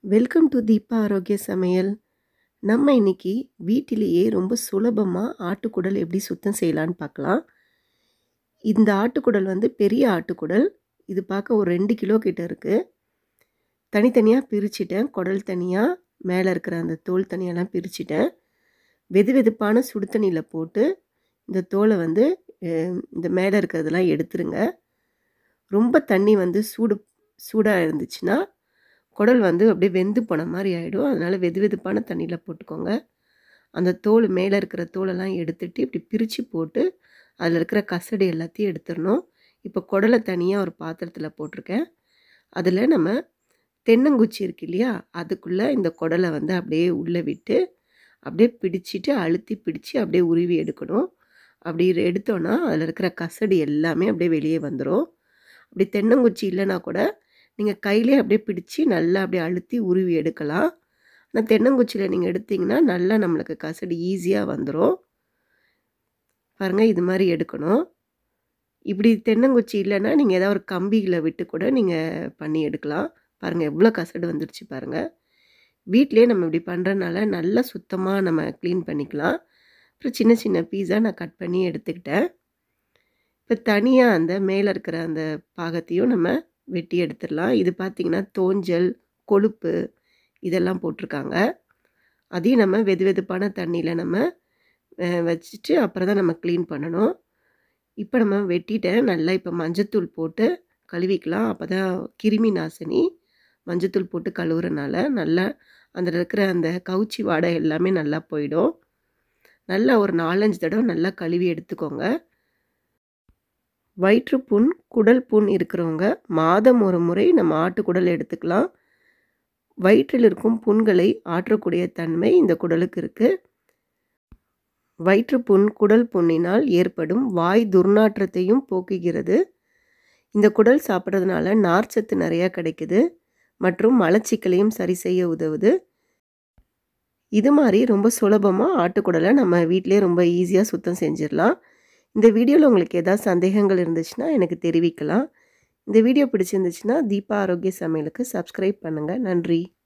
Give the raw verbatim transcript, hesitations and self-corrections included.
Welcome to Deepa ஆரோக்கிய சமையல். நம்ம இன்னைக்கு வீட்டிலேயே ரொம்ப சுலபமா ஆட்டுக்குடல் எப்படி சுத்தம் செய்யலான்னு பார்க்கலாம். இந்த ஆட்டுக்குடல் வந்து பெரிய ஆட்டுக்குடல். இது பார்க்க ஒரு ரெண்டு கிலோ கிட்ட இருக்கு. தனித்தனியா பிரிச்சுட்டேன். குடல் தனியா, மேலே இருக்கிற அந்த தோல் தனியாலாம் பிரிச்சுட்டேன். வெது வெதுப்பான சுடு தண்ணியில போட்டு இந்த தோலை வந்து அஹ், இந்த மேலே இருக்கிறதெல்லாம் எடுத்துருங்க. ரொம்ப தண்ணி வந்து சூடு சூடாக இருந்துச்சுன்னா குடல் வந்து அப்படியே வெந்து போன மாதிரி ஆகிடும். அதனால் வெது வெதுப்பான தண்ணியில் போட்டுக்கோங்க. அந்த தோல் மேலே இருக்கிற தோலெல்லாம் எடுத்துட்டு இப்படி பிரித்து போட்டு அதில் இருக்கிற கசடு எல்லாத்தையும் எடுத்துடணும். இப்போ குடலை தனியாக ஒரு பாத்திரத்தில் போட்டிருக்கேன். அதில் நம்ம தென்னங்குச்சி இருக்கு இல்லையா, அதுக்குள்ளே இந்த குடலை வந்து அப்படியே உள்ளே விட்டு அப்படியே பிடிச்சிட்டு அழுத்தி பிடிச்சி அப்படியே உருவி எடுக்கணும். அப்படி எடுத்தோன்னா அதில் இருக்கிற கசடு எல்லாமே அப்படியே வெளியே வந்துடும். அப்படி தென்னங்குச்சி இல்லைன்னா கூட நீங்கள் கையிலே அப்படியே பிடிச்சி நல்லா அப்படியே அழுத்தி உருவி எடுக்கலாம். ஆனால் தென்னங்குச்சியில் நீங்கள் எடுத்திங்கன்னா நல்லா நம்மளுக்கு கசடு ஈஸியாக வந்துடும். பாருங்கள், இது மாதிரி எடுக்கணும். இப்படி தென்னங்குச்சி இல்லைன்னா நீங்கள் ஏதாவது ஒரு கம்பியில் விட்டு கூட நீங்கள் பண்ணி எடுக்கலாம். பாருங்கள் எவ்வளோ கசடு வந்துடுச்சு பாருங்கள். வீட்டிலே நம்ம இப்படி பண்ணுறதுனால நல்லா சுத்தமாக நம்ம க்ளீன் பண்ணிக்கலாம். அப்புறம் சின்ன சின்ன பீஸாக நான் கட் பண்ணி எடுத்துக்கிட்டேன். இப்போ தனியாக அந்த மேலே இருக்கிற அந்த பாகத்தையும் நம்ம வெட்டி எடுத்துடலாம். இது பார்த்திங்கன்னா தோஞ்சல், கொழுப்பு இதெல்லாம் போட்டிருக்காங்க. அதையும் நம்ம வெது வெதுப்பான தண்ணியில் நம்ம வச்சுட்டு அப்புறம் தான் நம்ம க்ளீன் பண்ணணும். இப்போ நம்ம வெட்டிட்டேன். நல்லா இப்போ மஞ்சத்தூள் போட்டு கழுவிக்கலாம். அப்போ தான் கிருமி நாசினி மஞ்சத்தூள் போட்டு கழுவுறனால நல்லா அதில் இருக்கிற அந்த கவுச்சி வாடை எல்லாமே நல்லா போயிடும். நல்லா ஒரு நாலஞ்சு தடவை நல்லா கழுவி எடுத்துக்கோங்க. வயிற்றுப்புண், குடல் புண் இருக்கிறவங்க மாதம் ஒரு முறை நம்ம ஆட்டுக்குடல் எடுத்துக்கலாம். வயிற்றில் இருக்கும் புண்களை ஆற்றக்கூடிய தன்மை இந்த குடலுக்கு இருக்குது. வயிற்றுப்புண், குடல் புண்ணினால் ஏற்படும் வாய் துர்நாற்றத்தையும் போக்குகிறது. இந்த குடல் சாப்பிட்றதுனால நார்ச்சத்து நிறையா கிடைக்குது மற்றும் மலச்சிக்கலையும் சரி செய்ய உதவுது. இது மாதிரி ரொம்ப சுலபமாக ஆட்டுக்குடலை நம்ம வீட்டிலே ரொம்ப ஈஸியாக சுத்தம் செஞ்சிடலாம். இந்த வீடியோவில் உங்களுக்கு ஏதாவது சந்தேகங்கள் இருந்துச்சுன்னா எனக்கு தெரிவிக்கலாம். இந்த வீடியோ பிடிச்சிருந்துச்சுன்னா தீபா ஆரோக்கிய சமையலுக்கு சப்ஸ்கிரைப் பண்ணுங்கள். நன்றி.